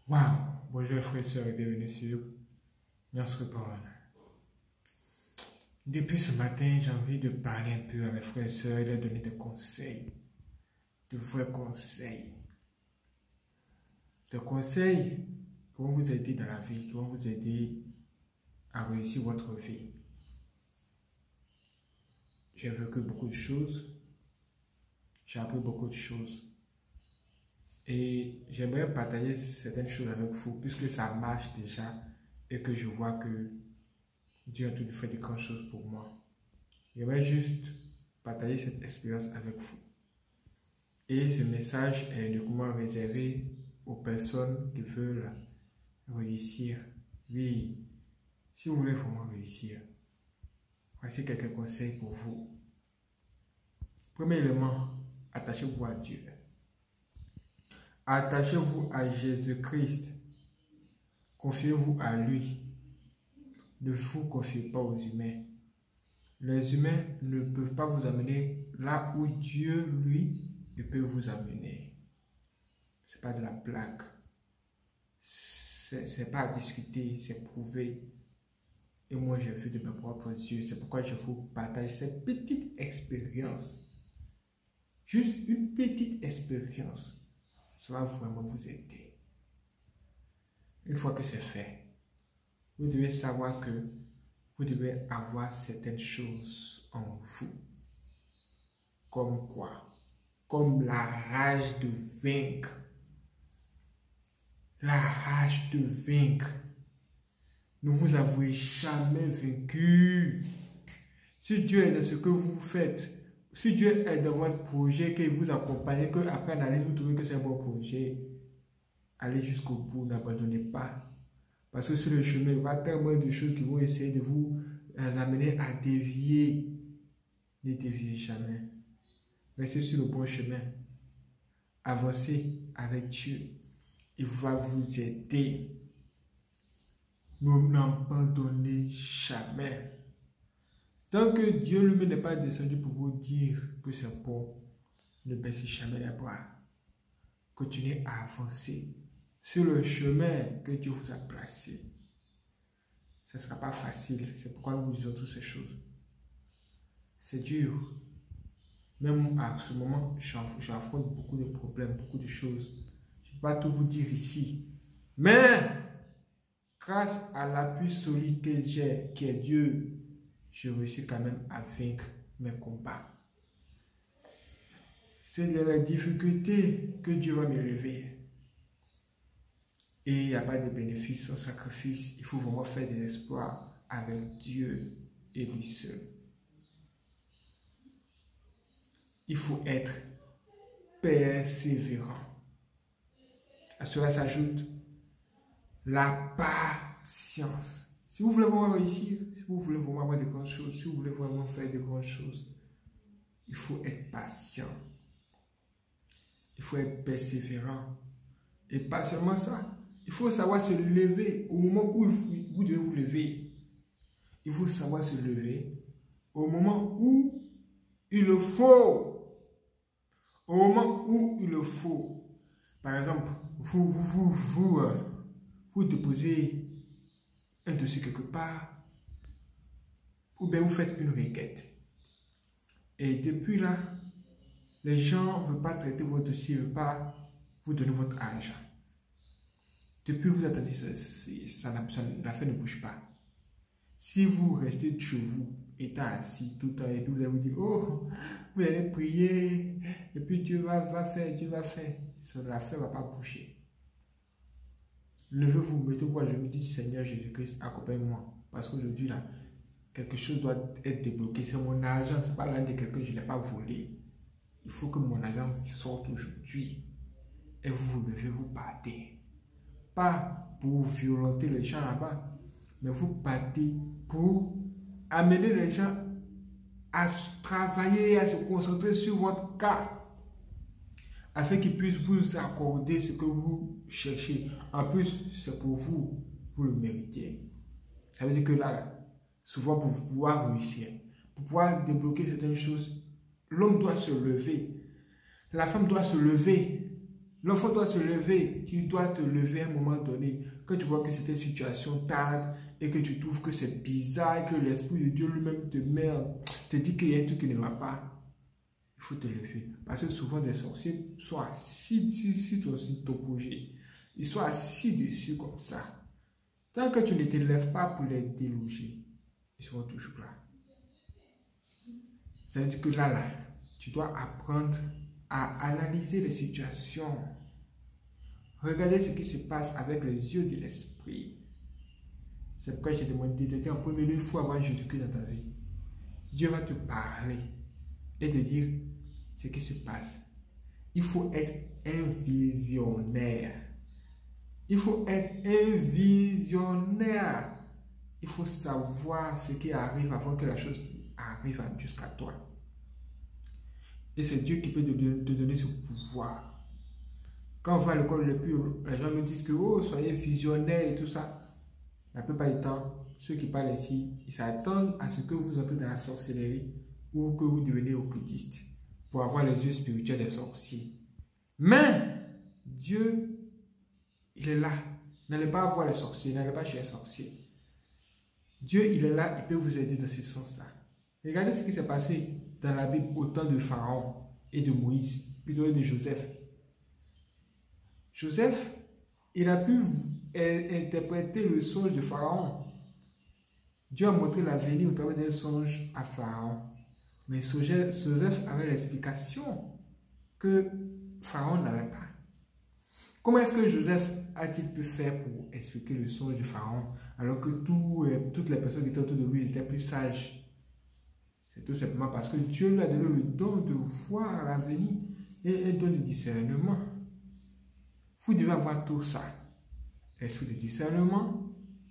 Waouh! Bonjour frères et sœurs et bienvenue sur notre parole. Depuis ce matin, j'ai envie de parler un peu à mes frères et sœurs et leur donner des conseils, de vrais conseils. Des conseils qui vont vous aider dans la vie, qui vont vous aider à réussir votre vie. J'ai vécu beaucoup de choses, j'ai appris beaucoup de choses. Et j'aimerais partager certaines choses avec vous, puisque ça marche déjà et que je vois que Dieu a tout fait de grandes choses pour moi. J'aimerais juste partager cette expérience avec vous. Et ce message est uniquement réservé aux personnes qui veulent réussir. Oui, si vous voulez vraiment réussir, voici quelques conseils pour vous. Premier élément, attachez-vous à Dieu. Attachez-vous à Jésus-Christ. Confiez-vous à lui. Ne vous confiez pas aux humains. Les humains ne peuvent pas vous amener là où Dieu, lui, peut vous amener. Ce n'est pas de la blague. C'est pas à discuter, c'est prouvé. Et moi, j'ai vu de mes propres yeux. C'est pourquoi je vous partage cette petite expérience. Juste une petite expérience. Ça va vraiment vous aider. Une fois que c'est fait, vous devez savoir que vous devez avoir certaines choses en vous. Comme quoi? Comme la rage de vaincre. La rage de vaincre. Ne vous avouez jamais vaincu. Si Dieu est dans ce que vous faites, si Dieu est dans votre projet, qu'il vous accompagne, qu'après analyse vous trouvez que c'est un bon projet, allez jusqu'au bout, n'abandonnez pas. Parce que sur le chemin, il y aura tellement de choses qui vont essayer de vous amener à dévier. Ne déviez jamais. Restez sur le bon chemin. Avancez avec Dieu. Il va vous aider. N'abandonnez jamais. Tant que Dieu lui n'est pas descendu pour vous dire que c'est bon, ne baissez jamais les bras. Continuez à avancer sur le chemin que Dieu vous a placé. Ce ne sera pas facile. C'est pourquoi nous vous disons toutes ces choses. C'est dur. Même à ce moment, j'affronte beaucoup de problèmes, beaucoup de choses. Je ne peux pas tout vous dire ici. Mais, grâce à l'appui solide que j'ai, qui est Dieu, je réussis quand même à vaincre mes combats. C'est de la difficulté que Dieu va m'élever. Et il n'y a pas de bénéfice sans sacrifice. Il faut vraiment faire des espoirs avec Dieu et lui seul. Il faut être persévérant. À cela s'ajoute la patience. Si vous voulez vraiment réussir, si vous voulez vraiment avoir de grandes choses, si vous voulez vraiment faire de grandes choses, il faut être patient. Il faut être persévérant. Et pas seulement ça, il faut savoir se lever au moment où vous devez vous lever. Il faut savoir se lever au moment où il le faut. Au moment où il le faut. Par exemple, vous déposez un dossier quelque part, ou bien vous faites une requête. Et depuis là, les gens ne veulent pas traiter votre dossier, ne veulent pas vous donner votre argent. Depuis vous attendez, l'affaire ne bouge pas. Si vous restez chez vous, étant assis tout le temps, et puis vous allez vous dire, oh, vous allez prier, et puis Dieu va faire, Dieu va faire. L'affaire ne va pas bouger. Levez-vous, mettez-vous à genoux, dites Seigneur Jésus-Christ, accompagne-moi. Parce qu'aujourd'hui, là, quelque chose doit être débloqué. C'est mon argent, ce n'est pas l'argent de quelqu'un, je ne l'ai pas volé. Il faut que mon argent sorte aujourd'hui. Et vous vous levez, vous partez. Pas pour violenter les gens là-bas, mais vous partez pour amener les gens à travailler, à se concentrer sur votre cas, afin qu'ils puissent vous accorder ce que vous cherchez. En plus, c'est pour vous, vous le méritez. Ça veut dire que là, souvent pour pouvoir réussir, pour pouvoir débloquer certaines choses, l'homme doit se lever, la femme doit se lever, L'enfant doit se lever. Tu dois te lever à un moment donné. Quand tu vois que cette situation tarde et que tu trouves que c'est bizarre et que l'Esprit de Dieu lui-même te dit qu'il y a un truc qui ne va pas, il faut te lever. Parce que souvent des sorciers sont assis sur ton projet. Ils sont assis dessus comme ça. Tant que tu ne te lèves pas pour les déloger, ils seront toujours là. Ça veut dire que là, tu dois apprendre à analyser les situations. Regardez ce qui se passe avec les yeux de l'esprit. C'est pourquoi j'ai demandé de dire en premier lieu, il faut avoir Jésus-Christ dans ta vie. Dieu va te parler et te dire ce qui se passe. Il faut être un visionnaire. Il faut être un visionnaire. Il faut savoir ce qui arrive avant que la chose arrive jusqu'à toi. Et c'est Dieu qui peut te donner ce pouvoir. Quand on va à l'école, les gens nous disent que oh, soyez visionnaires et tout ça. La plupart du temps, ceux qui parlent ici, ils s'attendent à ce que vous entrez dans la sorcellerie ou que vous devenez occultiste pour avoir les yeux spirituels des sorciers. Mais Dieu, il est là. N'allez pas voir les sorciers, n'allez pas chez les sorciers. Dieu, il est là, il peut vous aider dans ce sens-là. Regardez ce qui s'est passé dans la Bible au temps de Pharaon et de Moïse, plutôt de Joseph. Joseph, il a pu interpréter le songe de Pharaon. Dieu a montré l'avenir au travers d'un songe à Pharaon. Mais Joseph avait l'explication que Pharaon n'avait pas. Comment est-ce que Joseph a-t-il pu faire pour expliquer le songe de Pharaon alors que toutes les personnes qui étaient autour de lui étaient plus sages? C'est tout simplement parce que Dieu lui a donné le don de voir l'avenir et un don de discernement. Vous devez avoir tout ça. L'esprit de discernement,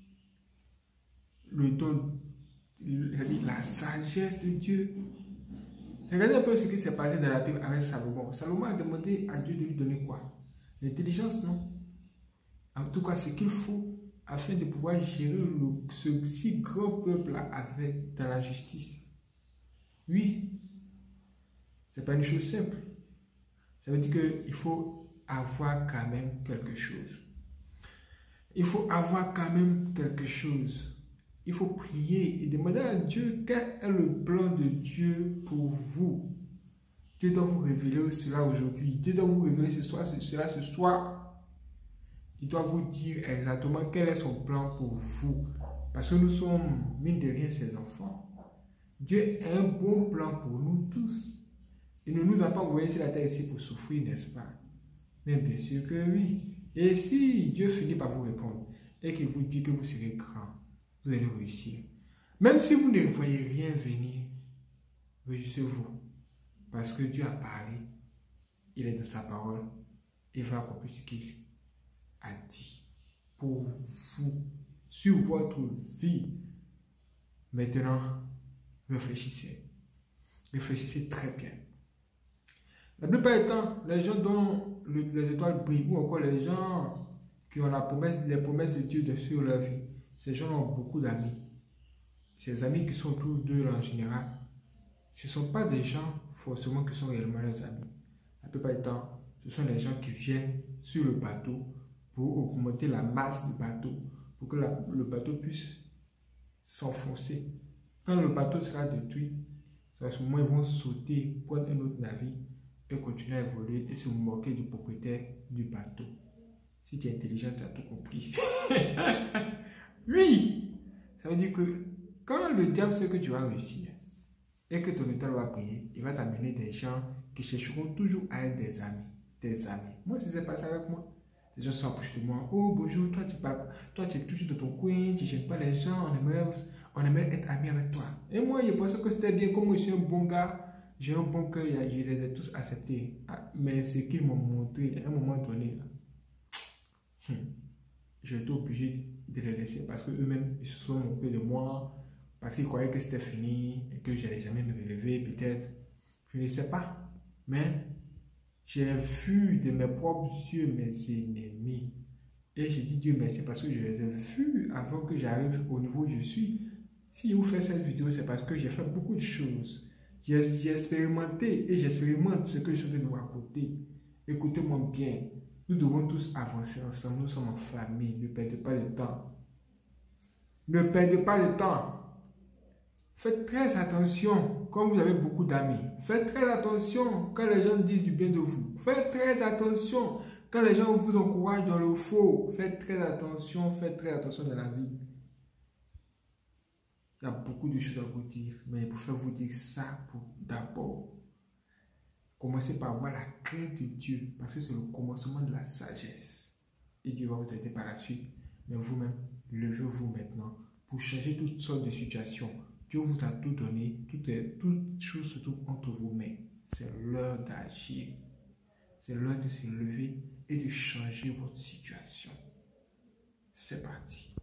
le don, la sagesse de Dieu. Regardez un peu ce qui s'est passé dans la Bible avec Salomon. Salomon a demandé à Dieu de lui donner quoi? L'intelligence, non? En tout cas, ce qu'il faut afin de pouvoir gérer ce si grand peuple-là dans la justice. Oui, ce n'est pas une chose simple. Ça veut dire qu'il faut avoir quand même quelque chose. Il faut avoir quand même quelque chose. Il faut prier et demander à Dieu quel est le plan de Dieu pour vous. Dieu doit vous révéler cela aujourd'hui. Dieu doit vous révéler cela ce soir. Il doit vous dire exactement quel est son plan pour vous. Parce que nous sommes, mine de rien, ses enfants. Dieu a un bon plan pour nous tous. Il ne nous a pas envoyés sur la terre ici pour souffrir, n'est-ce pas? Mais bien sûr que oui. Et si Dieu finit par vous répondre et qu'il vous dit que vous serez grand, vous allez réussir. Même si vous ne voyez rien venir, réjouissez-vous. Parce que Dieu a parlé. Il est dans sa parole. Il va accomplir ce qu'il a dit pour vous, sur votre vie. Maintenant, réfléchissez. Réfléchissez très bien. La plupart du temps, les gens dont les étoiles brillent, ou encore les gens qui ont les promesses de Dieu sur leur vie, ces gens ont beaucoup d'amis. Ces amis qui sont autour d'eux en général, ce ne sont pas des gens forcément qui sont réellement leurs amis. La plupart du temps, ce sont les gens qui viennent sur le bateau pour augmenter la masse du bateau, pour que le bateau puisse s'enfoncer. Quand le bateau sera détruit, à ce moment, ils vont sauter, prendre un autre navire et continuer à évoluer et se moquer du propriétaire du bateau. Si tu es intelligent, tu as tout compris. Oui! Ça veut dire que quand le diable sait que tu vas réussir et que ton état va briller, il va t'amener des gens qui chercheront toujours à être des amis. Des amis. Moi, si c'est passé avec moi, les gens s'approchent de moi. Oh, bonjour, toi, tu es toujours dans ton coin, tu ne gênes pas les gens, on aimerait être amis avec toi. Et moi, je pensais que c'était bien, comme je suis un bon gars, j'ai un bon cœur, je les ai tous acceptés. Mais ce qu'ils m'ont montré à un moment donné, j'ai été obligé de les laisser parce qu'eux-mêmes, ils se sont moqués de moi, parce qu'ils croyaient que c'était fini et que je n'allais jamais me relever, peut-être. Je ne sais pas. Mais j'ai vu de mes propres yeux mes ennemis. Et j'ai dit Dieu merci parce que je les ai vus avant que j'arrive au niveau où je suis. Si je vous fais cette vidéo, c'est parce que j'ai fait beaucoup de choses. J'ai expérimenté et j'expérimente ce que je suis de vous raconter. Écoutez-moi bien. Nous devons tous avancer ensemble. Nous sommes en famille. Ne perdez pas le temps. Ne perdez pas le temps. Faites très attention quand vous avez beaucoup d'amis. Faites très attention quand les gens disent du bien de vous. Faites très attention quand les gens vous encouragent dans le faux. Faites très attention dans la vie. Il y a beaucoup de choses à vous dire, mais pour faire vous dire ça, d'abord, commencez par avoir la crainte de Dieu, parce que c'est le commencement de la sagesse. Et Dieu va vous aider par la suite. Mais vous-même, levez-vous maintenant pour changer toutes sortes de situations. Dieu vous a tout donné, toutes choses se trouvent entre vos mains. C'est l'heure d'agir. C'est l'heure de se lever et de changer votre situation. C'est parti.